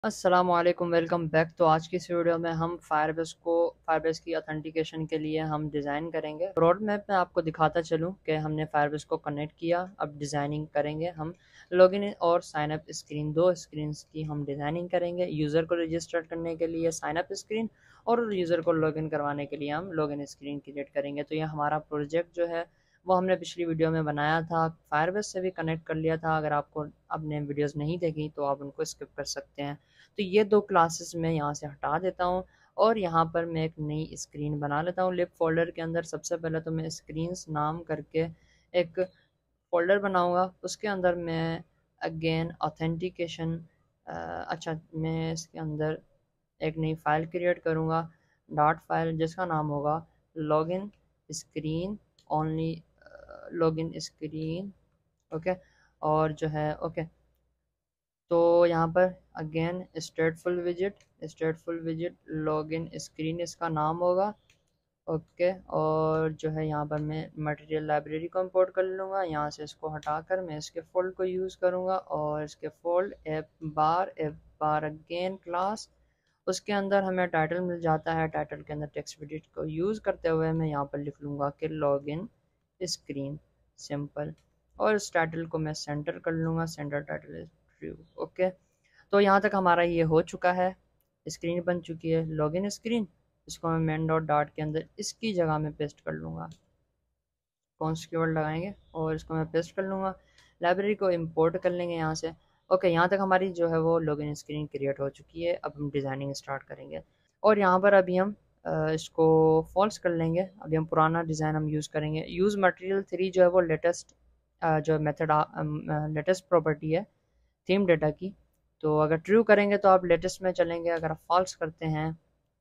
अस्सलामुअलैकुम, welcome back. तो आज की इस वीडियो में हम फायरबेस की ऑथेंटिकेशन के लिए हम डिज़ाइन करेंगे। रोड मैप में आपको दिखाता चलूँ कि हमने फायरबेस को कनेक्ट किया। अब डिज़ाइनिंग करेंगे हम। लॉगिन और साइन अप स्क्रीन, दो स्क्रीन्स की हम डिज़ाइनिंग करेंगे। यूज़र को रजिस्टर करने के लिए साइन अप स्क्रीन और यूज़र को लॉगिन करवाने के लिए हम लॉगिन स्क्रीन क्रिएट करेंगे। तो यह हमारा प्रोजेक्ट जो है वो हमने पिछली वीडियो में बनाया था, फायरबेस से भी कनेक्ट कर लिया था। अगर आपको आपने वीडियोस नहीं देखी तो आप उनको स्किप कर सकते हैं। तो ये दो क्लासेस मैं यहाँ से हटा देता हूँ और यहाँ पर मैं एक नई स्क्रीन बना लेता हूँ। लिप फोल्डर के अंदर सबसे पहले तो मैं स्क्रीन्स नाम करके एक फोल्डर बनाऊँगा। उसके अंदर मैं अगेन ऑथेंटिकेशन, अच्छा, मैं इसके अंदर एक नई फ़ाइल क्रिएट करूँगा, डॉट फाइल, जिसका नाम होगा login screen only, login screen. Okay. और जो है ओके, तो यहाँ पर अगेन स्टेटफुल विजिट लॉगिन स्क्रीन इसका नाम होगा। ओके। और जो है यहाँ पर मैं मटेरियल लाइब्रेरी को इंपोर्ट कर लूँगा। यहाँ से इसको हटाकर मैं इसके फोल्ड को यूज़ करूँगा और scaffold app bar again class. उसके अंदर हमें टाइटल मिल जाता है। टाइटल के अंदर टेक्स्ट विजिट को यूज़ करते हुए मैं यहाँ पर लिख लूँगा कि लॉगिन स्क्रीन, सिंपल। और इस टाइटल को मैं सेंटर कर लूँगा, centre title is true. Okay. तो यहाँ तक हमारा ये हो चुका है, स्क्रीन बन चुकी है लॉगिन स्क्रीन। इसको मैं मेन डॉट डॉट के अंदर इसकी जगह में पेस्ट कर लूँगा, कॉन्स्ट कीवर्ड लगाएंगे और इसको मैं पेस्ट कर लूँगा। लाइब्रेरी को इंपोर्ट कर लेंगे यहाँ से। ओके, यहाँ तक हमारी जो है वो लॉगिन स्क्रीन क्रिएट हो चुकी है। अब हम डिज़ाइनिंग स्टार्ट करेंगे और यहाँ पर अभी हम इसको फॉल्स कर लेंगे। अभी हम पुराना डिज़ाइन हम यूज़ करेंगे। यूज़ मटेरियल 3 जो है वो लेटेस्ट जो मेथड लेटेस्ट प्रॉपर्टी है थीम डेटा की। तो अगर ट्रू करेंगे तो आप लेटेस्ट में चलेंगे, अगर आप फॉल्स करते हैं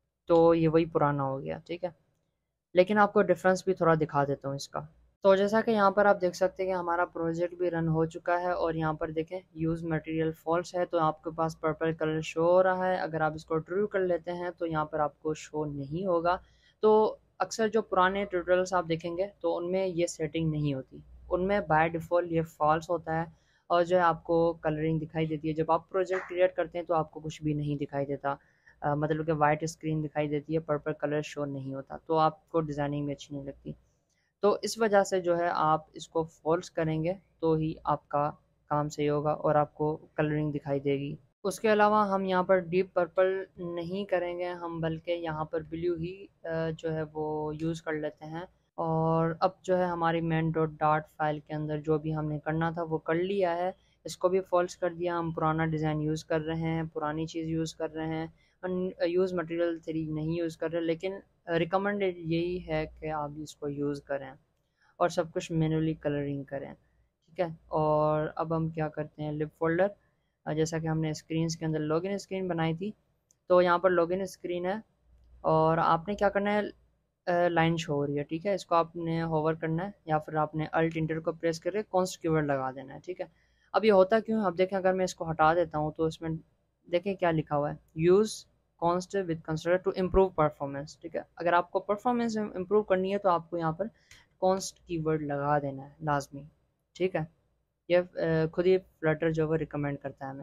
तो ये वही पुराना हो गया। ठीक है, लेकिन आपको डिफरेंस भी थोड़ा दिखा देता हूँ इसका। तो जैसा कि यहाँ पर आप देख सकते हैं कि हमारा प्रोजेक्ट भी रन हो चुका है और यहाँ पर देखें यूज़ मटेरियल फॉल्स है तो आपके पास पर्पल कलर शो हो रहा है। अगर आप इसको ट्रू कर लेते हैं तो यहाँ पर आपको शो नहीं होगा। तो अक्सर जो पुराने ट्यूटोरियल्स आप देखेंगे तो उनमें ये सेटिंग नहीं होती, उनमें बाय डिफ़ॉल्ट ये फॉल्स होता है और जो है आपको कलरिंग दिखाई देती है। जब आप प्रोजेक्ट क्रिएट करते हैं तो आपको कुछ भी नहीं दिखाई देता, मतलब कि वाइट स्क्रीन दिखाई देती है, पर्पल कलर शो नहीं होता, तो आपको डिज़ाइनिंग में अच्छी नहीं लगती। तो इस वजह से जो है आप इसको फॉल्स करेंगे तो ही आपका काम सही होगा और आपको कलरिंग दिखाई देगी। उसके अलावा हम यहाँ पर डीप पर्पल नहीं करेंगे हम, बल्कि यहाँ पर ब्लू ही जो है वो यूज़ कर लेते हैं। और अब जो है हमारी मेन डॉट डॉट फाइल के अंदर जो भी हमने करना था वो कर लिया है। इसको भी फॉल्स कर दिया। हम पुराना डिज़ाइन यूज़ कर रहे हैं, पुरानी चीज़ यूज़ कर रहे हैं, यूज़ मटेरियल 3 नहीं यूज़ कर रहे, लेकिन रिकमेंडेड यही है कि आप इसको यूज़ करें और सब कुछ मैनुअली कलरिंग करें। ठीक है, और अब हम क्या करते हैं, लिप फोल्डर, जैसा कि हमने स्क्रीन्स के अंदर लॉगिन स्क्रीन बनाई थी, तो यहाँ पर लॉगिन स्क्रीन है और आपने क्या करना है, लाइन शो हो रही है। ठीक है, इसको आपने होवर करना है या फिर आपने अल्ट इंटर को प्रेस करके कॉन्स्ट कीवर्ड लगा देना है। ठीक है, अब ये होता क्यों, अब देखें अगर मैं इसको हटा देता हूँ तो इसमें देखें क्या लिखा हुआ है, use const with consider to improve performance. ठीक है, अगर आपको परफॉर्मेंस इम्प्रूव करनी है तो आपको यहाँ पर कॉन्स्ट कीवर्ड लगा देना है लाजमी। ठीक है, ये खुद ही फ्लटर जो है रिकमेंड करता है हमें।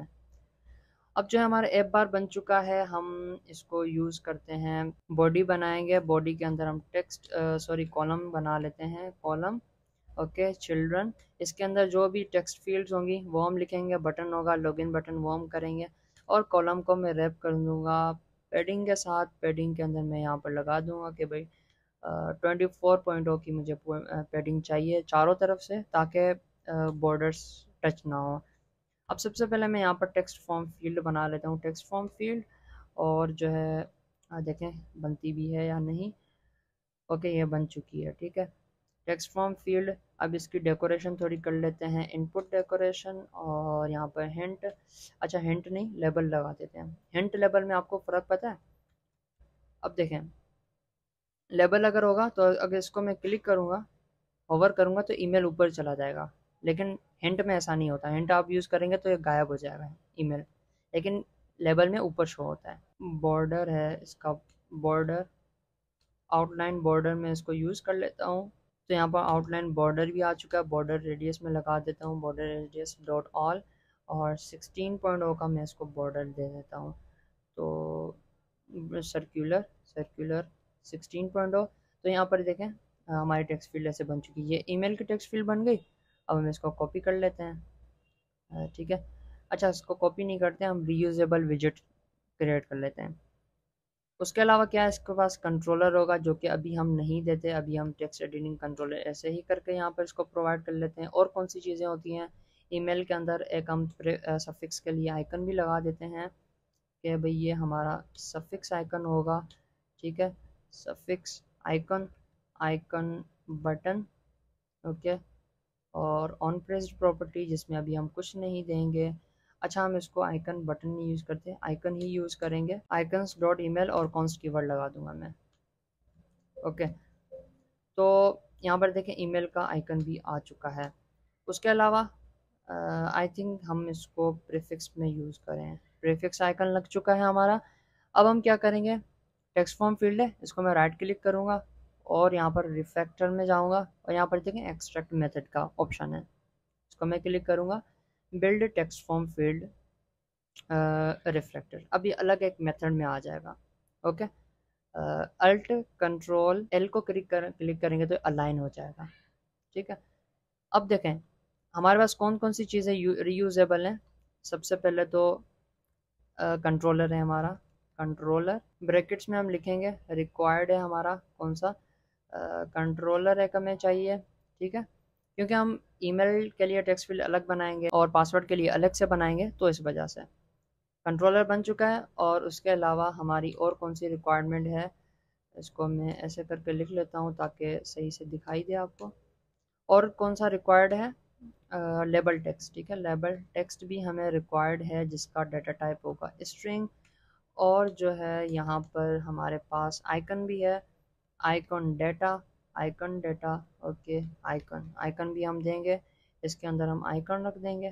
अब जो है हमारा ऐप बार बन चुका है, हम इसको यूज़ करते हैं, बॉडी बनाएंगे। बॉडी के अंदर हम कॉलम बना लेते हैं, कॉलम। ओके, चिल्ड्रन, इसके अंदर जो भी टेक्स्ट फील्ड्स होंगी वो हम लिखेंगे। बटन होगा लॉगिन बटन, वो हम करेंगे और कॉलम को मैं रैप कर दूंगा पैडिंग के साथ। पैडिंग के अंदर मैं यहाँ पर लगा दूंगा कि भाई 24 की मुझे पैडिंग चाहिए चारों तरफ से, ताकि बॉर्डर्स टच ना हो। अब सबसे पहले मैं यहाँ पर टेक्स्ट फॉर्म फील्ड बना लेता हूँ, टेक्स्ट फॉर्म फील्ड। और जो है देखें बनती भी है या नहीं। ओके, ये बन चुकी है। ठीक है, टेक्स्ट फॉर्म फील्ड। अब इसकी डेकोरेशन थोड़ी कर लेते हैं, इनपुट डेकोरेशन, और यहाँ पर हिंट, अच्छा हिंट नहीं, लेबल लगा देते हैं। हिंट लेबल में आपको फ़र्क पता है। अब देखें, लेबल अगर होगा तो अगर इसको मैं क्लिक करूँगा, होवर करूँगा तो ईमेल ऊपर चला जाएगा, लेकिन हिंट में ऐसा नहीं होता। हिंट आप यूज़ करेंगे तो ये गायब हो जाएगा ईमेल, लेकिन लेबल में ऊपर शो होता है। बॉर्डर है इसका, बॉर्डर, आउटलाइन बॉर्डर में इसको यूज़ कर लेता हूँ। तो यहाँ पर आउटलाइन बॉर्डर भी आ चुका है, बॉर्डर रेडियस में लगा देता हूँ, बॉर्डर रेडियस डॉट ऑल। और 16.0 का मैं इसको बॉर्डर दे देता हूँ। तो सर्कुलर सर्कुलर 16.0। तो यहाँ पर देखें हमारी टेक्स्ट फील्ड ऐसे बन चुकी है, ये ईमेल की टेक्स्ट फील्ड बन गई। अब हम इसको कॉपी कर लेते हैं, ठीक है। अच्छा, इसको कॉपी नहीं करते, हम रीयूजेबल विजेट क्रिएट कर लेते हैं। उसके अलावा क्या है, इसके पास कंट्रोलर होगा जो कि अभी हम नहीं देते, अभी हम टेक्स्ट एडिटिंग कंट्रोलर ऐसे ही करके यहाँ पर इसको प्रोवाइड कर लेते हैं। और कौन सी चीज़ें होती हैं ईमेल के अंदर, एक हम सफिक्स के लिए आइकन भी लगा देते हैं कि भाई ये हमारा सफिक्स आइकन होगा, ठीक है। Suffix icon, icon button, okay. और ऑन प्रेस्ड प्रॉपर्टी जिसमें अभी हम कुछ नहीं देंगे। अच्छा, हम इसको आइकन बटन नहीं यूज़ करते, आइकन ही यूज़ करेंगे। आइकन्स डॉट ईमेल और कॉन्स्ट कीवर्ड लगा दूंगा मैं, ओके। तो यहाँ पर देखें ईमेल का आइकन भी आ चुका है। उसके अलावा आई थिंक हम इसको प्रीफिक्स में यूज़ करें, प्रीफिक्स आइकन लग चुका है हमारा। अब हम क्या करेंगे, टेक्स्ट फॉर्म फील्ड है, इसको मैं राइट क्लिक करूँगा और यहाँ पर रिफैक्टर में जाऊँगा और यहाँ पर देखें एक्सट्रैक्ट मेथड का ऑप्शन है, इसको मैं क्लिक करूँगा। Build text form field reflector, अब ये अलग एक मेथड में आ जाएगा, ओके। अल्ट कंट्रोल एल को क्लिक करेंगे तो अलाइन हो जाएगा, ठीक है। अब देखें हमारे पास कौन कौन सी चीज़ें रीयूजेबल हैं। सबसे पहले तो कंट्रोलर है हमारा, कंट्रोलर ब्रैकेट्स में हम लिखेंगे रिक्वायर्ड है हमारा कौन सा, कंट्रोलर एक हमें चाहिए, ठीक है। क्योंकि हम ईमेल के लिए टेक्स्ट फील्ड अलग बनाएंगे और पासवर्ड के लिए अलग से बनाएंगे, तो इस वजह से कंट्रोलर बन चुका है। और उसके अलावा हमारी और कौन सी रिक्वायरमेंट है, इसको मैं ऐसे करके लिख लेता हूँ ताकि सही से दिखाई दे आपको। और कौन सा रिक्वायर्ड है, लेबल टेक्स्ट, ठीक है। लेबल टेक्स्ट भी हमें रिक्वायर्ड है जिसका डाटा टाइप होगा स्ट्रिंग। और जो है यहाँ पर हमारे पास आइकन भी है, icon data, icon data, okay. Icon icon भी हम देंगे, इसके अंदर हम आइकन रख देंगे,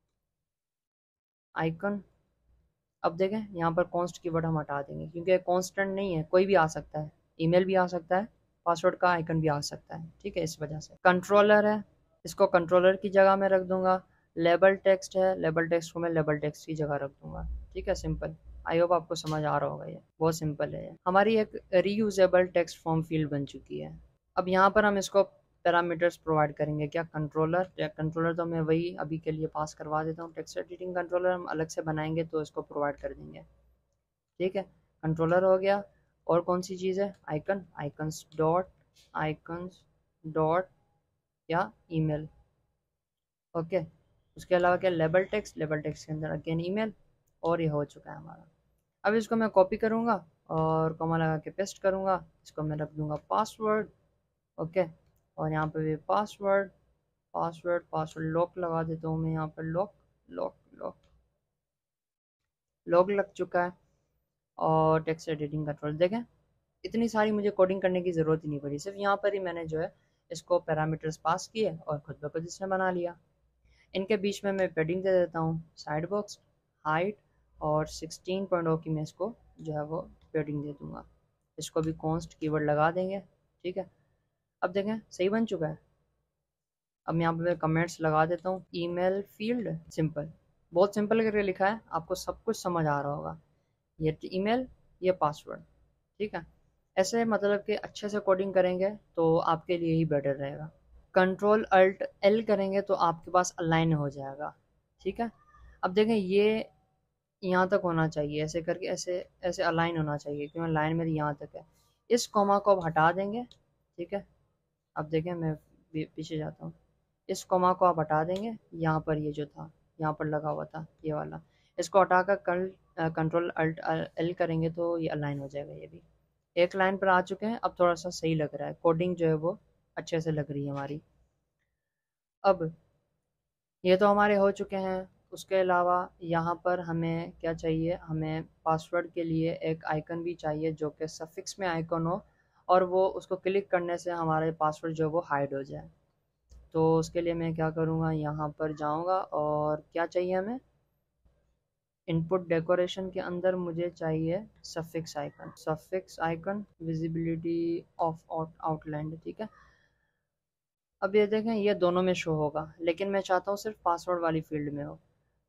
आइकन। अब देखें यहाँ पर कॉन्स्ट कीवर्ड हम हटा देंगे क्योंकि कॉन्स्टेंट नहीं है, कोई भी आ सकता है, ईमेल भी आ सकता है, पासवर्ड का आइकन भी आ सकता है, ठीक है। इस वजह से कंट्रोलर है, इसको कंट्रोलर की जगह में रख दूंगा। लेबल टेक्स्ट है, लेबल टेक्स्ट को मैं लेबल टेक्स्ट की जगह रख दूंगा, ठीक है। सिंपल, आई होप आपको समझ आ रहा होगा, ये बहुत सिंपल है। ये हमारी एक रीयूजेबल टेक्स्ट फॉर्म फील्ड बन चुकी है। अब यहाँ पर हम इसको पैरामीटर्स प्रोवाइड करेंगे, क्या कंट्रोलर, कंट्रोलर तो मैं वही अभी के लिए पास करवा देता हूँ, टेक्स्ट एडिटिंग कंट्रोलर हम अलग से बनाएंगे तो इसको प्रोवाइड कर देंगे, ठीक है। कंट्रोलर हो गया। और कौन सी चीज़ है, आइकन, आइकन्स डॉट या ईमेल, ओके। उसके अलावा क्या, लेबल टेक्स्ट, लेबल टेक्स्ट के अंदर अगेन ईमेल। और ये हो चुका है हमारा। अब इसको मैं कॉपी करूँगा और कॉमा लगा के पेस्ट करूँगा, इसको मैं रख दूँगा पासवर्ड, ओके। और यहाँ पे भी पासवर्ड, पासवर्ड लॉक लगा देता हूँ मैं यहाँ पर, लॉक लॉक लॉक लॉक लग चुका है। और टेक्स्ट एडिटिंग कंट्रोल देखें, इतनी सारी मुझे कोडिंग करने की ज़रूरत ही नहीं पड़ी, सिर्फ यहाँ पर ही मैंने जो है इसको पैरामीटर्स पास किए और खुद ब खुद इसने बना लिया। इनके बीच में मैं पैडिंग दे देता हूँ, साइड बॉक्स, हाइट, और 16.0 की मैं इसको जो है वो पैडिंग दे दूँगा। इसको भी कॉन्स्ट कीवर्ड लगा देंगे, ठीक है। अब देखें सही बन चुका है। अब यहाँ पे मैं कमेंट्स लगा देता हूँ, ईमेल फील्ड सिंपल, बहुत सिंपल करके लिखा है, आपको सब कुछ समझ आ रहा होगा। ये ईमेल, ये पासवर्ड, ठीक है। ऐसे मतलब कि अच्छे से कोडिंग करेंगे तो आपके लिए ही बेटर रहेगा। कंट्रोल अल्ट एल करेंगे तो आपके पास अलाइन हो जाएगा, ठीक है। अब देखें ये यहाँ तक होना चाहिए, ऐसे करके ऐसे ऐसे अलाइन होना चाहिए क्योंकि लाइन मेरी यहाँ तक है। इस कॉमा को अब हटा देंगे, ठीक है। अब देखें मैं पीछे जाता हूँ, इस कॉमा को आप हटा देंगे, यहाँ पर ये जो था यहाँ पर लगा हुआ था ये वाला, इसको हटाकर कंट्रोल अल्ट एल करेंगे तो ये अलाइन हो जाएगा। ये भी एक लाइन पर आ चुके हैं, अब थोड़ा सा सही लग रहा है, कोडिंग जो है वो अच्छे से लग रही है हमारी। अब ये तो हमारे हो चुके हैं। उसके अलावा यहाँ पर हमें क्या चाहिए, हमें पासवर्ड के लिए एक आइकन भी चाहिए जो कि सफिक्स में आइकन हो और वो उसको क्लिक करने से हमारे पासवर्ड जो है वो हाइड हो जाए। तो उसके लिए मैं क्या करूँगा, यहाँ पर जाऊँगा और क्या चाहिए हमें, इनपुट डेकोरेशन के अंदर मुझे चाहिए suffix icon, suffix icon visibility off outline, ठीक है। अब ये देखें ये दोनों में शो होगा लेकिन मैं चाहता हूँ सिर्फ पासवर्ड वाली फील्ड में हो,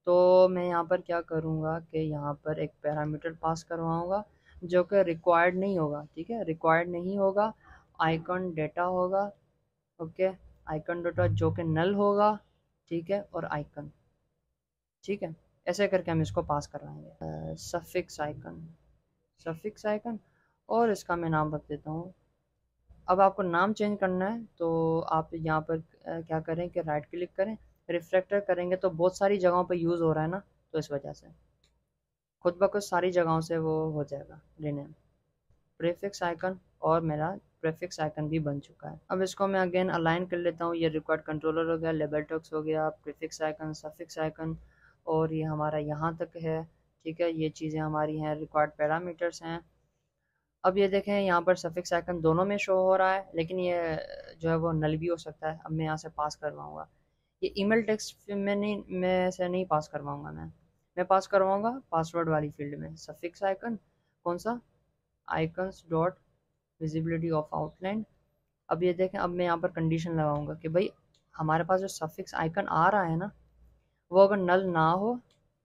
तो मैं यहाँ पर क्या करूँगा कि यहाँ पर एक पैरामीटर पास करवाऊँगा जो कि रिक्वायर्ड नहीं होगा, ठीक है, रिक्वायर्ड नहीं होगा। आइकन डेटा होगा, ओके, आइकन डेटा जो कि नल होगा, ठीक है, और आइकन, ठीक है, ऐसे करके हम इसको पास करवाएंगे। सफिक्स आइकन, सफिक्स आइकन, और इसका मैं नाम रख देता हूँ। अब आपको नाम चेंज करना है तो आप यहाँ पर क्या करें कि राइट क्लिक करें, रिफ्लेक्टर करेंगे तो बहुत सारी जगहों पर यूज़ हो रहा है ना, तो इस वजह से खुद ब खुद सारी जगहों से वो हो जाएगा रीनेम। प्रीफिक्स आइकन, और मेरा प्रीफिक्स आइकन भी बन चुका है। अब इसको मैं अगेन अलाइन कर लेता हूँ। ये रिक्वायर्ड कंट्रोलर हो गया, लेबल टेक्स्ट हो गया, प्रीफिक्स आइकन, सफिक्स आइकन, और ये हमारा यहाँ तक है, ठीक है, ये चीज़ें हमारी हैं, रिक्वायर्ड पैरामीटर्स हैं। अब ये देखें यहाँ पर सफिक्स आइकन दोनों में शो हो रहा है, लेकिन ये जो है वो नल भी हो सकता है। अब मैं यहाँ से पास करवाऊँगा, ये ईमेल टेक्स्ट में नहीं, मैं से नहीं पास करवाऊँगा, मैं पास करवाऊँगा पासवर्ड वाली फील्ड में सफिक्स आइकन, कौन सा, icons dot visibility off outline. अब ये देखें, अब मैं यहाँ पर कंडीशन लगाऊंगा कि भाई हमारे पास जो सफिक्स आइकन आ रहा है ना, वो अगर नल ना हो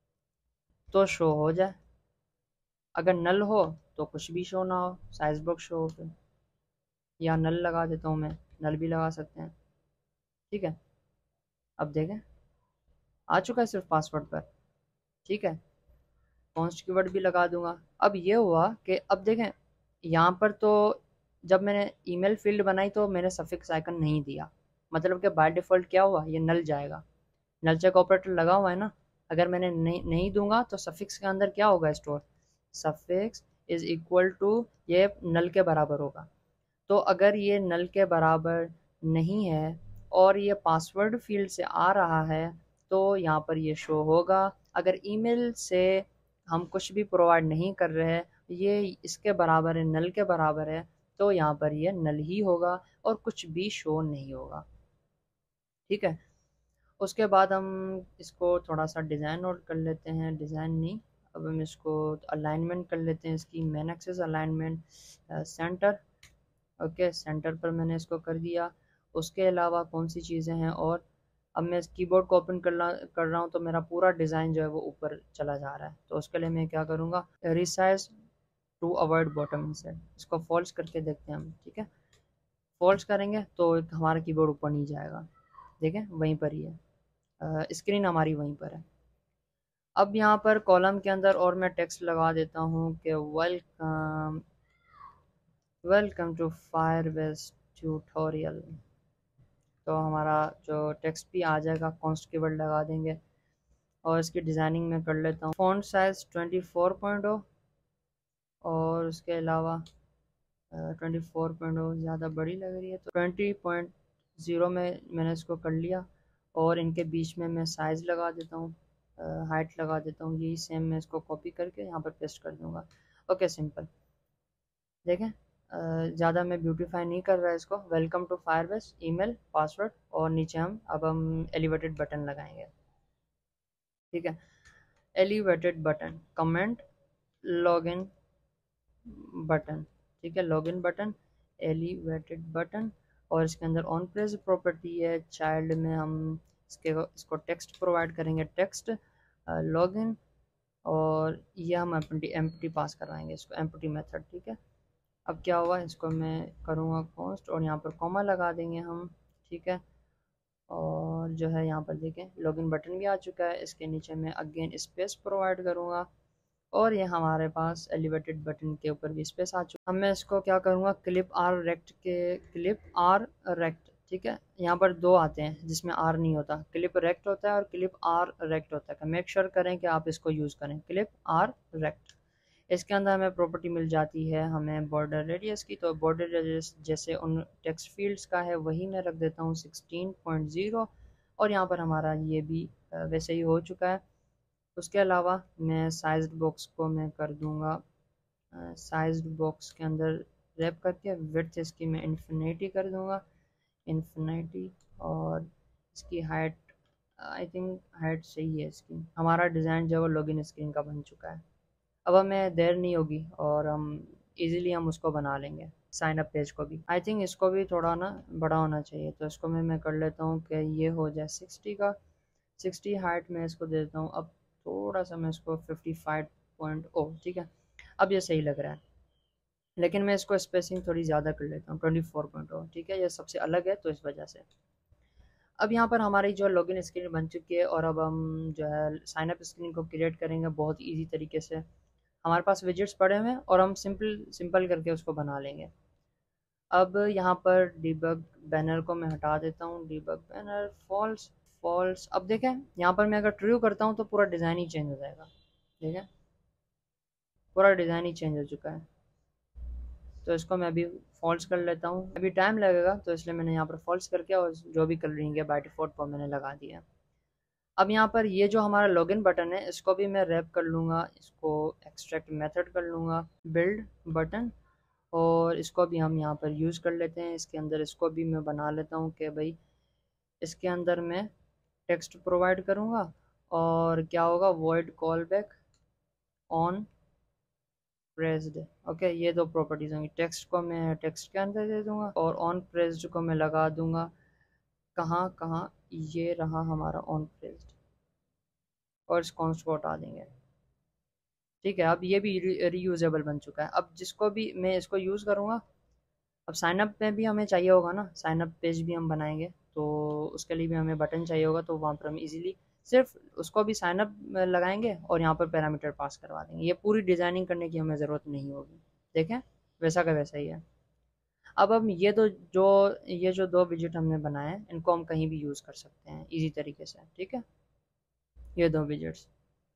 तो शो हो जाए, अगर नल हो तो कुछ भी शो ना हो, साइज बॉक्स शो हो फिर, या नल लगा देता हूँ मैं, नल भी लगा सकते हैं, ठीक है। अब देखें आ चुका है सिर्फ पासवर्ड पर, ठीक है, कॉन्स्ट कीवर्ड भी लगा दूंगा। अब ये हुआ कि अब देखें यहाँ पर तो जब मैंने ईमेल फील्ड बनाई तो मैंने सफिक्स आइकन नहीं दिया, मतलब कि बाय डिफ़ॉल्ट क्या हुआ, ये नल जाएगा, नल चेक ऑपरेटर लगा हुआ है ना। अगर मैंने नहीं दूंगा तो सफिक्स के अंदर क्या होगा, store suffix is equal to, ये नल के बराबर होगा। तो अगर ये नल के बराबर नहीं है और ये पासवर्ड फील्ड से आ रहा है तो यहाँ पर ये शो होगा। अगर ईमेल से हम कुछ भी प्रोवाइड नहीं कर रहे हैं, ये इसके बराबर है, नल के बराबर है, तो यहाँ पर ये नल ही होगा और कुछ भी शो नहीं होगा, ठीक है। उसके बाद हम इसको थोड़ा सा डिज़ाइन नोट कर लेते हैं, डिज़ाइन नहीं, अब हम इसको अलाइनमेंट कर लेते हैं, इसकी main axis alignment centre, okay, centre पर मैंने इसको कर दिया। उसके अलावा कौन सी चीज़ें हैं, और अब मैं इस कीबोर्ड को ओपन कर रहा हूँ तो मेरा पूरा डिज़ाइन जो है वो ऊपर चला जा रहा है, तो उसके लिए मैं क्या करूँगा, resize to avoid bottom insert, इसको फॉल्स करके देखते हैं हम, ठीक है। फॉल्स करेंगे तो हमारा कीबोर्ड ऊपर नहीं जाएगा, देखें वहीं पर ही है, स्क्रीन हमारी वहीं पर है। अब यहाँ पर कॉलम के अंदर और मैं टेक्स्ट लगा देता हूँ कि welcome, welcome to Firebase tutorial, तो हमारा जो टेक्स्ट भी आ जाएगा, कॉन्स्ट कीवर्ड लगा देंगे। और इसकी डिज़ाइनिंग में कर लेता हूँ, फ़ॉन्ट साइज़ 24.0, और उसके अलावा 24.0 ज़्यादा बड़ी लग रही है तो 20.0 में मैंने इसको कर लिया, और इनके बीच में मैं साइज़ लगा देता हूँ, हाइट लगा देता हूँ, यही सेम मैं इसको कॉपी करके यहाँ पर पेस्ट कर दूँगा, ओके, सिंपल। देखें ज़्यादा मैं ब्यूटीफाई नहीं कर रहा है इसको, welcome to Firebase, email, password, और नीचे हम एलिवेटेड बटन लगाएंगे, ठीक है, elevated button, comment, login button, ठीक है, लॉगिन बटन, एलिवेटेड बटन, और इसके अंदर ऑन पेज प्रॉपर्टी है, चाइल्ड में हम इसको टेक्स्ट प्रोवाइड करेंगे, टेक्स्ट लॉगिन, और ये हम एम्प्टी पास करवाएंगे इसको, एम्प्टी मेथड, ठीक है। अब क्या हुआ, इसको मैं करूँगा कॉन्स्ट, और यहाँ पर कॉमा लगा देंगे हम, ठीक है। और जो है यहाँ पर देखें लॉगिन बटन भी आ चुका है, इसके नीचे मैं अगेन स्पेस प्रोवाइड करूँगा, और ये हमारे पास एलिवेटेड बटन के ऊपर भी स्पेस आ चुका है। अब मैं इसको क्या करूँगा, क्लिप आर रेक्ट के, क्लिप आर रेक्ट, ठीक है, यहाँ पर दो आते हैं जिसमें आर नहीं होता, क्लिप रेक्ट होता है और क्लिप आर रेक्ट होता है, मेक श्योर करें कि आप इसको यूज़ करें, क्लिप आर रेक्ट। इसके अंदर हमें प्रॉपर्टी मिल जाती है हमें बॉर्डर रेडियस की, तो बॉर्डर रेडियस जैसे उन टेक्स्ट फील्ड्स का है वही मैं रख देता हूँ 16.0, और यहाँ पर हमारा ये भी वैसे ही हो चुका है। उसके अलावा मैं साइज्ड बॉक्स को मैं कर दूँगा, साइज्ड बॉक्स के अंदर रैप करके विड्थ इसकी मैं इन्फिनिटी कर दूँगा, इन्फिनिटी, और इसकी हाइट, आई थिंक हाइट सही है इसकी। हमारा डिज़ाइन जो है वो लॉगिन स्क्रीन का बन चुका है। अब हमें देर नहीं होगी और हम इजीली हम उसको बना लेंगे, साइन अप पेज को भी। आई थिंक इसको भी थोड़ा ना बड़ा होना चाहिए, तो इसको मैं कर लेता हूँ कि ये हो जाए 60 का, 60 हाइट में इसको दे देता हूँ। अब थोड़ा सा मैं इसको 55.0, ठीक है, अब ये सही लग रहा है। लेकिन मैं इसको स्पेसिंग थोड़ी ज़्यादा कर लेता हूँ, 24.0, ठीक है, ये सबसे अलग है तो इस वजह से। अब यहाँ पर हमारी जो लॉगिन स्क्रीन बन चुकी है और अब हम जो है साइन अप स्क्रीन को क्रिएट करेंगे बहुत इजी तरीके से। हमारे पास विजेट्स पड़े हुए हैं और हम सिंपल सिंपल करके उसको बना लेंगे। अब यहाँ पर डिबग बैनर को मैं हटा देता हूँ, डिबग बैनर फॉल्स फॉल्स। अब देखें यहाँ पर मैं अगर ट्रू करता हूँ तो पूरा डिज़ाइन ही चेंज हो जाएगा, ठीक है, पूरा डिज़ाइन ही चेंज हो चुका है। तो इसको मैं अभी फॉल्स कर लेता हूँ, अभी टाइम लगेगा तो इसलिए मैंने यहाँ पर फॉल्स करके और जो भी कलरिंग है बाय डिफ़ॉल्ट वो मैंने लगा दिया। अब यहाँ पर ये जो हमारा लॉगिन बटन है इसको भी मैं रैप कर लूँगा, इसको एक्सट्रैक्ट मेथड कर लूँगा बिल्ड बटन, और इसको भी हम यहाँ पर यूज़ कर लेते हैं। इसके अंदर इसको भी मैं बना लेता हूँ कि भाई इसके अंदर मैं टेक्स्ट प्रोवाइड करूँगा और क्या होगा, void callback on pressed. Okay, ये दो प्रॉपर्टीज होंगी। टेक्स्ट को मैं टेक्स्ट के अंदर दे दूंगा और ऑन प्रेस्ड को मैं लगा दूंगा कहाँ कहाँ, ये रहा हमारा ऑन प्रेस्ड, और इस कॉन्स्ट को हटा देंगे। ठीक है, अब ये भी रीयूजेबल बन चुका है। अब जिसको भी मैं इसको यूज़ करूँगा, अब साइनअप में भी हमें चाहिए होगा ना, साइनअप पेज भी हम बनाएंगे तो उसके लिए भी हमें बटन चाहिए होगा, तो वहाँ पर हम इजीली सिर्फ उसको भी साइनअप लगाएंगे और यहाँ पर पैरामीटर पास करवा देंगे। ये पूरी डिज़ाइनिंग करने की हमें ज़रूरत नहीं होगी। देखें वैसा का वैसा ही है। अब हम ये जो दो विजिट हमने बनाए हैं इनको हम कहीं भी यूज़ कर सकते हैं इजी तरीके से, ठीक है, ये दो विजिट्स।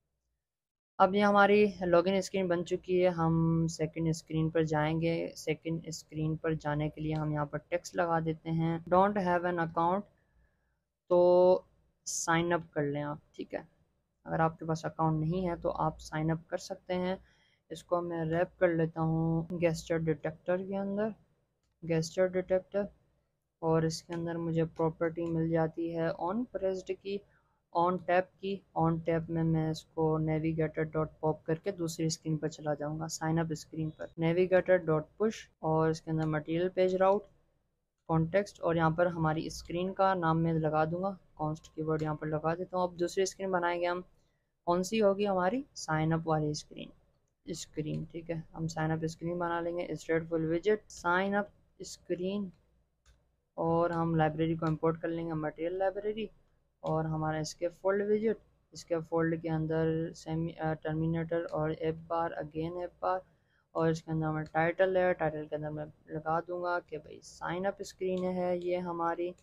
अब ये हमारी लॉगिन स्क्रीन बन चुकी है। हम सेकंड स्क्रीन पर जाएंगे। सेकंड स्क्रीन पर जाने के लिए हम यहाँ पर टेक्स्ट लगा देते हैं, डोंट हैव एन अकाउंट, तो साइन अप कर लें आप, ठीक है। अगर आपके पास अकाउंट नहीं है तो आप साइन अप कर सकते हैं। इसको मैं रैप कर लेता हूँ गेस्चर डिटेक्टर के अंदर, गेस्चर डिटेक्टर, और इसके अंदर मुझे प्रॉपर्टी मिल जाती है ऑन प्रेस्ड की, ऑन टैप की। ऑन टैप में मैं इसको नेविगेटर डॉट पॉप करके दूसरी स्क्रीन पर चला जाऊंगा, साइन अप स्क्रीन पर, नेविगेटर डॉट पुश, और इसके अंदर मटेरियल पेज राउट कॉन्टेक्स्ट, और यहाँ पर हमारी स्क्रीन का नाम मैं लगा दूंगा, कॉन्स्ट कीवर्ड यहाँ पर लगा देता हूँ। अब दूसरी स्क्रीन बनाएंगे हम, कौन सी होगी, हमारी साइन अप वाली स्क्रीन, ठीक है, हम साइन अप स्क्रीन बना लेंगे, स्टेटफुल विजिट साइन अप स्क्रीन, और हम लाइब्रेरी को इंपोर्ट कर लेंगे, मटेरियल लाइब्रेरी, और हमारा इसके फोल्ड विजिट, इसके फोल्ड के अंदर सेमी टर्मिनेटर और app bar, again app bar, और इसके अंदर मैं टाइटल है, टाइटल के अंदर मैं लगा दूंगा कि भाई साइन अप स्क्रीन है, ये हमारी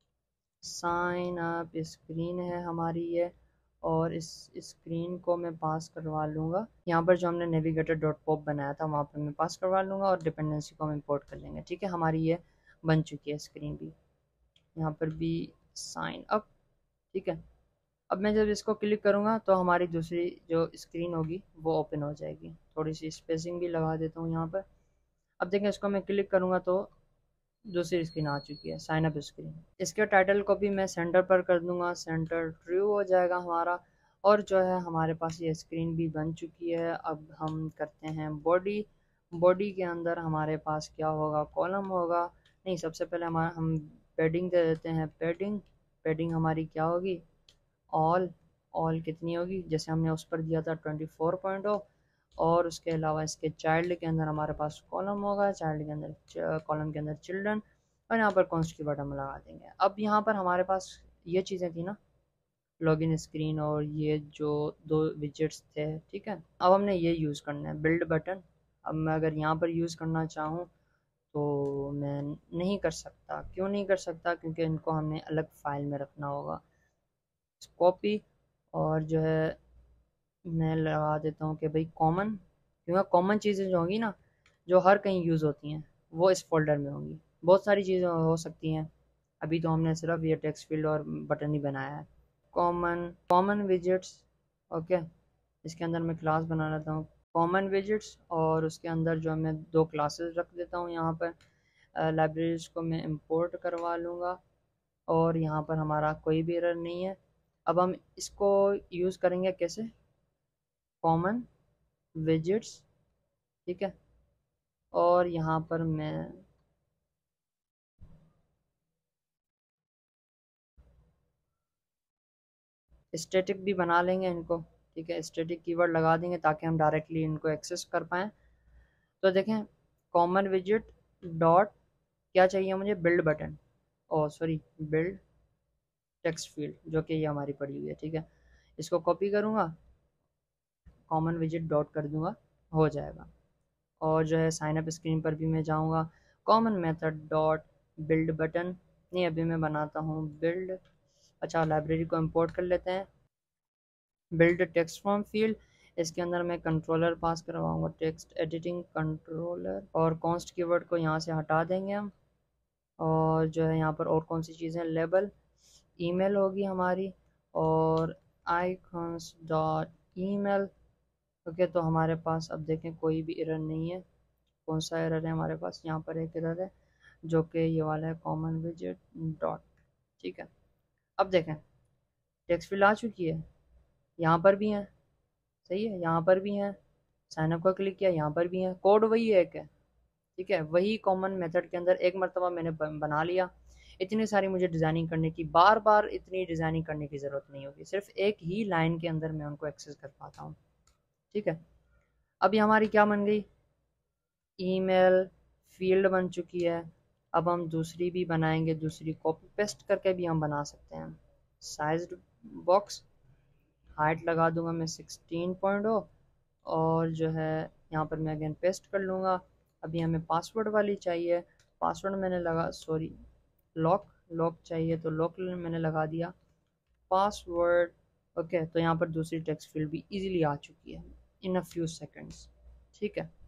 साइन अप स्क्रीन है हमारी ये, और इस स्क्रीन को मैं पास करवा लूँगा यहाँ पर जो हमने नेविगेटर डॉट पॉप बनाया था वहाँ पर मैं पास करवा लूँगा, और डिपेंडेंसी को हम इंपोर्ट कर लेंगे। ठीक है, हमारी ये बन चुकी है स्क्रीन भी, यहाँ पर भी साइन अप, ठीक है। अब मैं जब इसको क्लिक करूँगा तो हमारी दूसरी जो स्क्रीन होगी वो ओपन हो जाएगी। थोड़ी सी स्पेसिंग भी लगा देता हूँ यहाँ पर। अब देखें इसको मैं क्लिक करूँगा तो दूसरी स्क्रीन आ चुकी है, साइन अप स्क्रीन। इसके टाइटल को भी मैं सेंटर पर कर दूंगा, सेंटर ट्रू हो जाएगा हमारा, और जो है हमारे पास ये स्क्रीन भी बन चुकी है। अब हम करते हैं बॉडी, बॉडी के अंदर हमारे पास क्या होगा, कॉलम होगा, नहीं सबसे पहले हमारा हम पैडिंग दे देते हैं, पैडिंग, पैडिंग हमारी क्या होगी, ऑल, ऑल कितनी होगी, जैसे हमने उस पर दिया था 24.0, और उसके अलावा इसके चाइल्ड के अंदर हमारे पास कॉलम होगा, चाइल्ड के अंदर कॉलम के अंदर चिल्ड्रन, और यहाँ पर कॉन्स्ट की बटन लगा देंगे। अब यहाँ पर हमारे पास ये चीज़ें थी ना, लॉगिन स्क्रीन और ये जो दो विजेट्स थे, ठीक है। अब हमने ये यूज़ करना है बिल्ड बटन। अब मैं अगर यहाँ पर यूज़ करना चाहूँ तो मैं नहीं कर सकता। क्यों नहीं कर सकता, क्योंकि इनको हमें अलग फाइल में रखना होगा। कॉपी, और जो है मैं लगा देता हूँ कि भाई कॉमन, क्योंकि कॉमन चीज़ें जो होंगी ना, जो हर कहीं यूज़ होती हैं, वो इस फोल्डर में होंगी। बहुत सारी चीज़ें हो सकती हैं, अभी तो हमने सिर्फ ये टेक्स्ट फील्ड और बटन ही बनाया है। कॉमन, कॉमन विजेट्स, ओके, इसके अंदर मैं क्लास बना लेता हूँ कॉमन विजेट्स, और उसके अंदर जो मैं दो क्लासेस रख देता हूँ यहाँ पर। लाइब्रेरीज को मैं इंपोर्ट करवा लूँगा, और यहाँ पर हमारा कोई भी एरर नहीं है। अब हम इसको यूज़ करेंगे कैसे, कॉमन विजिट्स, ठीक है, और यहाँ पर मैं स्टैटिक भी बना लेंगे इनको, ठीक है, स्टैटिक कीवर्ड लगा देंगे ताकि हम डायरेक्टली इनको एक्सेस कर पाएँ। तो देखें, कॉमन विजिट डॉट क्या चाहिए मुझे, build button, oh sorry build text field, जो कि ये हमारी पड़ी हुई है, ठीक है। इसको कॉपी करूँगा, कॉमन विजिट डॉट कर दूंगा, हो जाएगा। और जो है साइन अप स्क्रीन पर भी मैं जाऊँगा, common method dot build button, नहीं अभी मैं बनाता हूँ बिल्ड, अच्छा लाइब्रेरी को इंपोर्ट कर लेते हैं, बिल्ड टेक्स्ट फॉर्म फील्ड, इसके अंदर मैं कंट्रोलर पास करवाऊँगा, टेक्स्ट एडिटिंग कंट्रोलर, और कॉन्स्ट कीवर्ड को यहाँ से हटा देंगे हम। और जो है यहाँ पर और कौन सी चीज़ें, लेबल, ईमेल होगी हमारी, और आइकॉन्स डॉट ईमेल। ओके, तो हमारे पास अब देखें कोई भी एरर नहीं है। कौन सा एरर है हमारे पास, यहाँ पर एक एरर है जो कि ये वाला है, कॉमन विजिट डॉट, ठीक है। अब देखें टेक्स्ट फील्ड आ चुकी है, यहाँ पर भी है, सही है, यहाँ पर भी है, साइनअप का क्लिक किया, यहाँ पर भी है, कोड वही है, एक है, ठीक है, वही कॉमन मेथड के अंदर एक मरतबा मैंने बना लिया। इतनी सारी मुझे डिज़ाइनिंग करने की, बार बार इतनी डिज़ाइनिंग करने की ज़रूरत नहीं होगी, सिर्फ एक ही लाइन के अंदर मैं उनको एक्सेस कर पाता हूँ, ठीक है। अब ये हमारी क्या बन गई, ईमेल फील्ड बन चुकी है। अब हम दूसरी भी बनाएंगे, दूसरी कॉपी पेस्ट करके भी हम बना सकते हैं। साइज बॉक्स, हाइट लगा दूंगा मैं 16 और जो है यहाँ पर मैं अगेन पेस्ट कर लूँगा। अभी हमें पासवर्ड वाली चाहिए, पासवर्ड मैंने लगा, सॉरी लॉक, लॉक चाहिए तो लॉक मैंने लगा दिया, पासवर्ड। ओके, तो यहाँ पर दूसरी टेक्स्ट फील्ड भी इजीली आ चुकी है इन अ फ्यू सेकंड्स, ठीक है।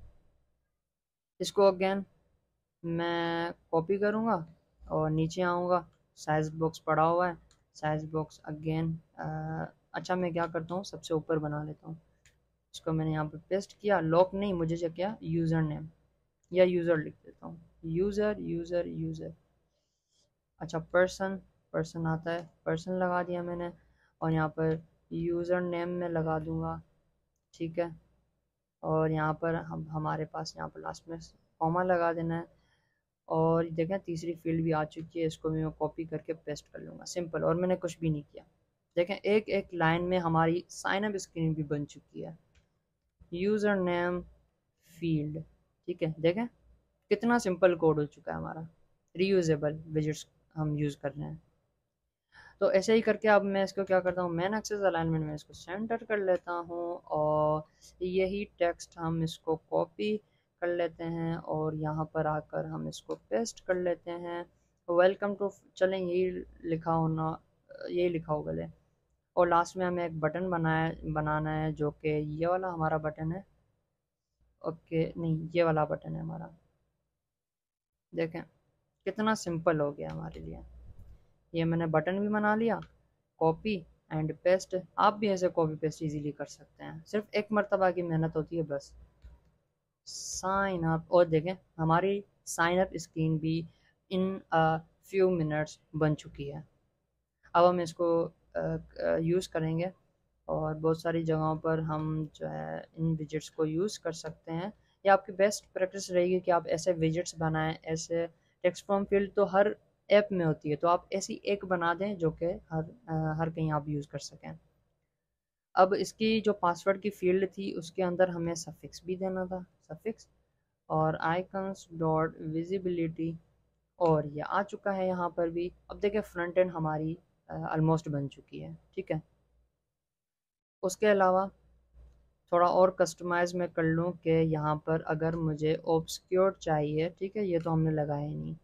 इसको अगेन मैं कॉपी करूँगा और नीचे आऊँगा, साइज बॉक्स पड़ा हुआ है, साइज बॉक्स अगेन, अच्छा मैं क्या करता हूँ, सबसे ऊपर बना लेता हूँ, इसको मैंने यहाँ पे पेस्ट किया, लॉक नहीं, मुझे जो क्या, यूज़र नेम या यूज़र लिख देता हूँ, यूज़र यूज़र यूज़र, अच्छा पर्सन, पर्सन आता है, पर्सन लगा दिया मैंने, और यहाँ पर यूज़र नेम में लगा दूँगा, ठीक है। और यहाँ पर हम हमारे पास यहाँ पर लास्ट में कॉमा लगा देना है। और देखें तीसरी फील्ड भी आ चुकी है, इसको भी मैं कॉपी करके पेस्ट कर लूँगा, सिंपल, और मैंने कुछ भी नहीं किया। देखें एक एक लाइन में हमारी साइन अप स्क्रीन भी बन चुकी है, यूज़र नेम फील्ड, ठीक है। देखें कितना सिंपल कोड हो चुका है हमारा, रीयूजेबल विजेट्स हम यूज़ कर रहे हैं। तो ऐसे ही करके अब मैं इसको क्या करता हूँ, मैन एक्सेस अलाइनमेंट में इसको सेंटर कर लेता हूँ, और यही टेक्स्ट हम इसको कॉपी कर लेते हैं और यहाँ पर आकर हम इसको पेस्ट कर लेते हैं, वेलकम टू, चलें यही लिखा होना, यही लिखा होगा ले। और लास्ट में हमें एक बटन बनाना है जो कि ये वाला हमारा बटन है, ओके नहीं ये वाला बटन है हमारा। देखें कितना सिंपल हो गया हमारे लिए, ये मैंने बटन भी बना लिया, कॉपी एंड पेस्ट। आप भी ऐसे कॉपी पेस्ट इजीली कर सकते हैं, सिर्फ एक मरतबा की मेहनत होती है बस। साइन अप, और देखें हमारी साइन अप स्क्रीन भी इन फ्यू मिनट्स बन चुकी है। अब हम इसको यूज़ करेंगे और बहुत सारी जगहों पर हम जो है इन विजेट्स को यूज़ कर सकते हैं। ये आपकी बेस्ट प्रैक्टिस रहेगी कि आप ऐसे विजेट्स बनाएं, ऐसे टेक्स्ट फॉर्म फील्ड तो हर ऐप में होती है, तो आप ऐसी एक बना दें जो कि हर कहीं आप यूज़ कर सकें। अब इसकी जो पासवर्ड की फील्ड थी उसके अंदर हमें सफिक्स भी देना था, सफिक्स, और आइकन्स डॉट विजिबिलिटी, और ये आ चुका है यहाँ पर भी। अब देखिए फ्रंट एंड हमारी ऑलमोस्ट बन चुकी है, ठीक है। उसके अलावा थोड़ा और कस्टमाइज़ मैं कर लूँ कि यहाँ पर अगर मुझे ऑब्सक्योर चाहिए, ठीक है, ये तो हमने लगाया ही नहीं।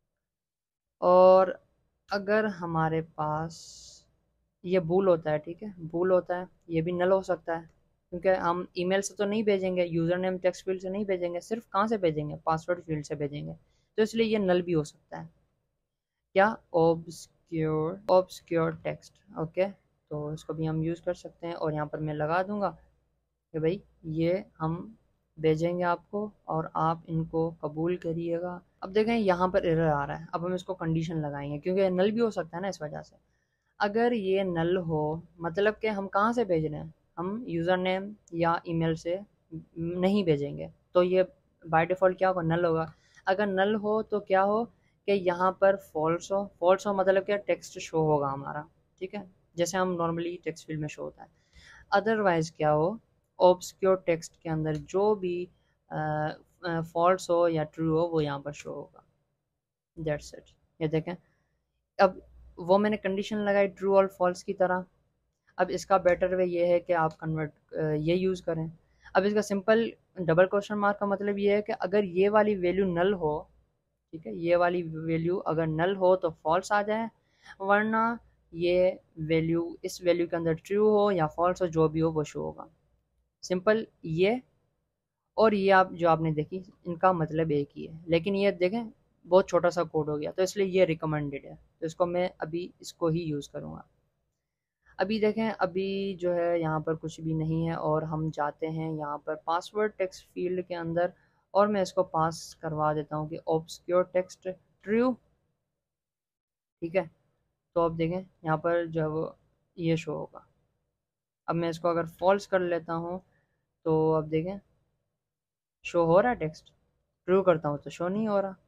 और अगर हमारे पास ये बूल होता है, ठीक है, बूल होता है, ये भी नल हो सकता है, क्योंकि हम ईमेल से तो नहीं भेजेंगे, यूज़र नेम टेक्स्ट फील्ड से नहीं भेजेंगे, सिर्फ कहाँ से भेजेंगे, पासवर्ड फील्ड से भेजेंगे, तो इसलिए ये नल भी हो सकता है। क्या, ऑब्सक्योर, ऑब्सक्योर टेक्स्ट, ओके, तो इसको भी हम यूज़ कर सकते हैं। और यहाँ पर मैं लगा दूँगा कि भाई ये हम भेजेंगे आपको और आप इनको कबूल करिएगा। अब देखें यहाँ पर एरर आ रहा है, अब हम इसको कंडीशन लगाएंगे क्योंकि नल भी हो सकता है ना, इस वजह से। अगर ये नल हो मतलब कि हम कहाँ से भेज रहे हैं, हम यूज़र नेम या ईमेल से नहीं भेजेंगे, तो ये बाय डिफ़ॉल्ट क्या होगा, नल होगा। अगर नल हो तो क्या हो कि यहाँ पर फॉल्स हो, फॉल्स हो मतलब क्या, टेक्स्ट शो होगा हमारा, ठीक है। जैसे हम नॉर्मली टेक्स्ट फील्ड में शो होता है। अदरवाइज क्या हो, ऑब्सक्योर टेक्स्ट के अंदर जो भी फॉल्स हो या ट्रू हो वो यहाँ पर शो होगा। That's it. ये देखें, अब वो मैंने कंडीशन लगाई ट्रू और फॉल्स की तरह। अब इसका बेटर वे ये है कि आप कन्वर्ट ये यूज़ करें। अब इसका सिंपल डबल क्वेश्चन मार्क का मतलब ये है कि अगर ये वाली वैल्यू नल हो, ठीक है, ये वाली वैल्यू अगर नल हो तो फॉल्स आ जाए, वरना ये वैल्यू इस वैल्यू के अंदर ट्रू हो या फॉल्स हो, जो भी हो वो शो होगा। सिंपल ये और ये आप जो आपने देखी इनका मतलब एक ही है, लेकिन ये देखें बहुत छोटा सा कोड हो गया, तो इसलिए ये रिकमेंडेड है, तो इसको मैं अभी इसको ही यूज़ करूँगा। अभी देखें, अभी जो है यहाँ पर कुछ भी नहीं है और हम जाते हैं यहाँ पर पासवर्ड टेक्स्ट फील्ड के अंदर और मैं इसको पास करवा देता हूँ कि ऑब्सक्योर टेक्स्ट ट्रू। ठीक है, तो अब देखें यहाँ पर जो है वो ये शो होगा। अब मैं इसको अगर फॉल्स कर लेता हूँ तो अब देखें शो हो रहा है टेक्स्ट, ट्रू करता हूँ तो शो नहीं हो रहा।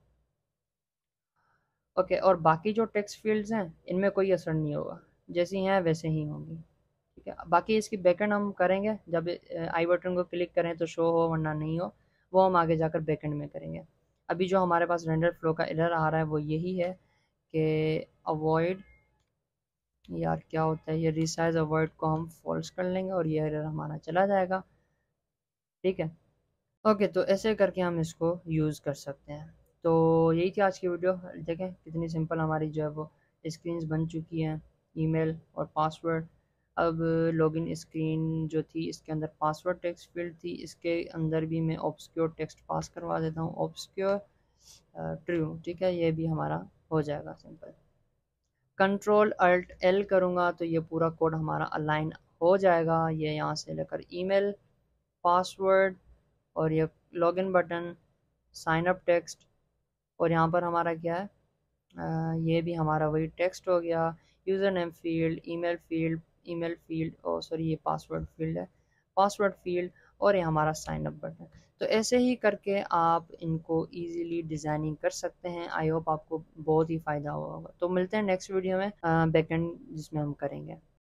ओके, और बाकी जो टेक्स्ट फील्ड्स हैं इनमें कोई असर नहीं होगा, जैसी हैं वैसे ही होंगी। ठीक है, बाकी इसकी बैकएंड हम करेंगे, जब आई बटन को क्लिक करें तो शो हो वरना नहीं हो, वो हम आगे जाकर बैकएंड में करेंगे। अभी जो हमारे पास रेंडर फ्लो का एरर आ रहा है वो यही है कि अवॉइड, यार क्या होता है ये रिसाइज अवॉइड को हम फॉल्स कर लेंगे और ये एरर हमारा चला जाएगा। ठीक है, ओके, तो ऐसे करके हम इसको यूज़ कर सकते हैं। तो यही थी आज की वीडियो। देखें कितनी सिंपल हमारी जो है वो स्क्रीन्स बन चुकी हैं, ईमेल और पासवर्ड। अब लॉगिन स्क्रीन जो थी इसके अंदर पासवर्ड टेक्स्ट फील्ड थी, इसके अंदर भी मैं ऑब्सक्योर टेक्स्ट पास करवा देता हूँ, ऑब्सक्योर ट्रू। ठीक है, ये भी हमारा हो जाएगा सिंपल। कंट्रोल अल्ट एल करूँगा तो ये पूरा कोड हमारा अलाइन हो जाएगा। ये यहाँ से लेकर ईमेल, पासवर्ड और ये login button, sign up text, और यहाँ पर हमारा क्या है, ये भी हमारा वही टेक्स्ट हो गया। Username field, email field, और सॉरी ये पासवर्ड फील्ड है, पासवर्ड फील्ड, और ये हमारा साइन अप बटन। तो ऐसे ही करके आप इनको इजीली डिज़ाइनिंग कर सकते हैं। आई होप आपको बहुत ही फ़ायदा हुआ होगा। तो मिलते हैं नेक्स्ट वीडियो में बैकएंड जिसमें हम करेंगे।